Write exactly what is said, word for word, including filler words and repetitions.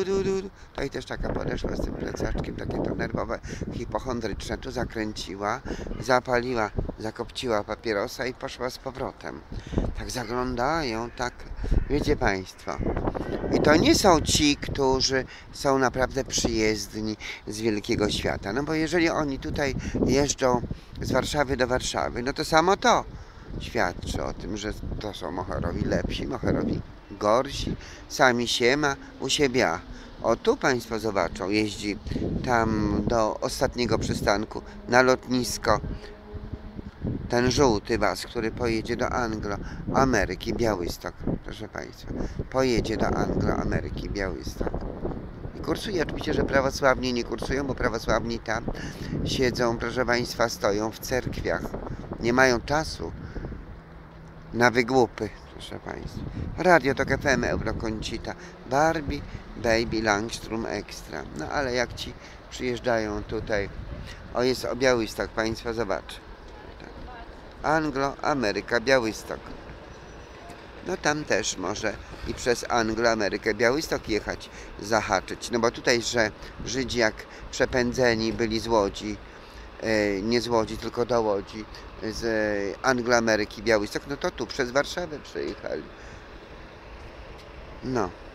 du, du, du. To i też taka podeszła z tym plecaczkiem, takie to nerwowe, hipochondryczne, tu zakręciła, zapaliła, zakopciła papierosa i poszła z powrotem. Tak zaglądają, tak, wiecie Państwo. I to nie są ci, którzy są naprawdę przyjezdni z wielkiego świata. No bo jeżeli oni tutaj jeżdżą z Warszawy do Warszawy, no to samo to świadczy o tym, że to są moherowi lepsi, moherowi gorsi, sami siema u siebie. O tu Państwo zobaczą, jeździ tam do ostatniego przystanku na lotnisko ten żółty bas, który pojedzie do Anglo-Ameryki, Białystok, proszę Państwa, pojedzie do Anglo-Ameryki, Białystok. I kursuje, oczywiście, że prawosławni nie kursują, bo prawosławni tam siedzą, proszę Państwa, stoją w cerkwiach, nie mają czasu na wygłupy, proszę Państwa. Radio to F M, Euroconsita, Barbie, Baby, Langstrom Extra. No ale jak ci przyjeżdżają tutaj, o jest o Białystok, Państwo zobaczą. Anglo, Ameryka, Białystok. No tam też może i przez Anglo, Amerykę, Białystok jechać, zahaczyć. No bo tutaj, że Żydzi jak przepędzeni byli z Łodzi, nie z Łodzi, tylko do Łodzi, z Anglo, Ameryki, Białystok, no to tu przez Warszawę przejechali. No.